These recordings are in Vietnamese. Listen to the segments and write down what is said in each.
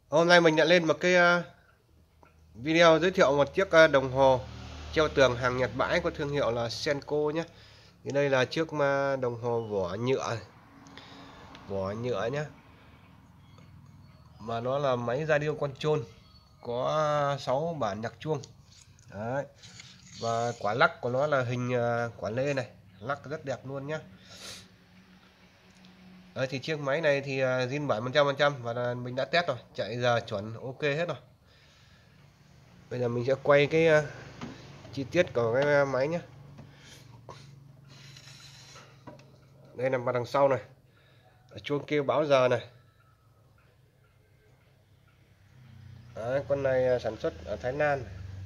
Hôm nay mình đã lên một cái video giới thiệu một chiếc đồng hồ treo tường hàng Nhật bãi có thương hiệu là Senko nhé. Thì đây là chiếc đồng hồ vỏ nhựa nhé. Mà nó là máy radio control, có 6 bản nhạc chuông. Đấy. Và quả lắc của nó là hình quả lê này, lắc rất đẹp luôn nhé. Đấy, thì chiếc máy này thì zin bản 100% và là mình đã test rồi, chạy giờ chuẩn ok hết rồi. Bây giờ mình sẽ quay cái chi tiết của cái máy nhé. Đây là mặt đằng sau này, chuông kêu báo giờ này. Đấy, con này sản xuất ở Thái Lan.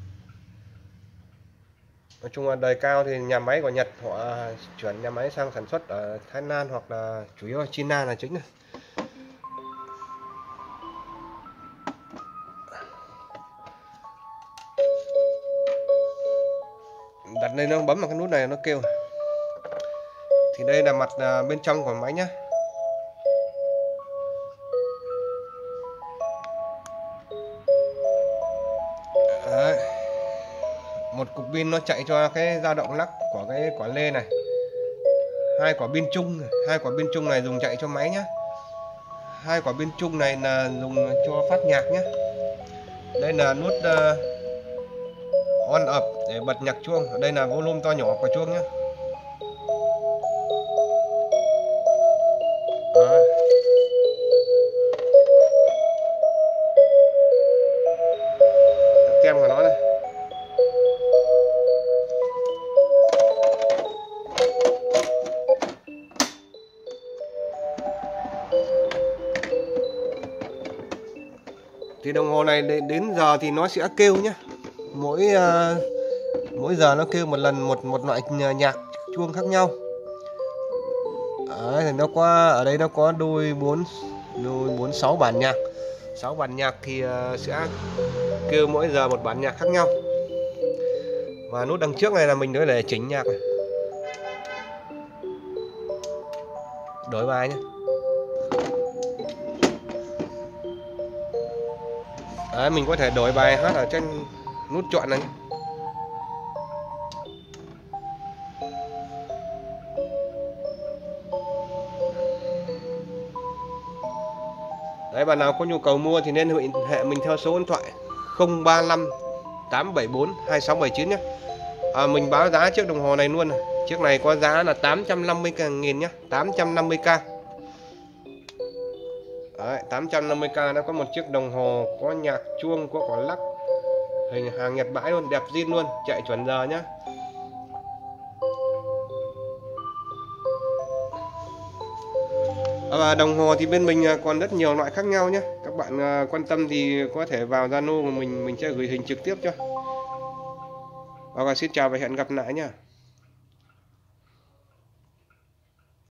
Nói chung là đời cao thì nhà máy của Nhật họ chuyển nhà máy sang sản xuất ở Thái Lan hoặc là chủ yếu là China là chính này. Đặt lên nó bấm vào cái nút này nó kêu. Thì đây là mặt bên trong của máy nhé. Đấy. Một cục pin nó chạy cho cái dao động lắc của cái quả lê này. Hai quả pin chung này dùng chạy cho máy nhé. Hai quả pin chung này là dùng cho phát nhạc nhé. Đây là nút on up để bật nhạc chuông. Đây là volume to nhỏ của chuông nhé. Đó. Tem của nó này. Thì đồng hồ này đến giờ thì nó sẽ kêu nhé. Mỗi giờ nó kêu một lần một loại nhạc chuông khác nhau. Đấy, thì nó có ở đây nó có đôi 6 bản nhạc. 6 bản nhạc thì sẽ kêu mỗi giờ một bản nhạc khác nhau. Và nút đằng trước này là mình để chỉnh nhạc này. Đổi bài nhé. Đấy, mình có thể đổi bài hát ở trên nút chọn này. Đấy, bạn nào có nhu cầu mua thì nên hệ mình theo số điện thoại 035 874 2679 nhé. Mình báo giá chiếc đồng hồ này luôn này. Chiếc này có giá là 850.000 nhé, 850k. Đấy, 850k nó có một chiếc đồng hồ có nhạc chuông, có quả lắc, hình hàng Nhật bãi luôn, đẹp zin luôn, chạy chuẩn giờ nhé. Và đồng hồ thì bên mình còn rất nhiều loại khác nhau nhé. Các bạn quan tâm thì có thể vào Zalo của mình sẽ gửi hình trực tiếp cho. Và xin chào và hẹn gặp lại nhé.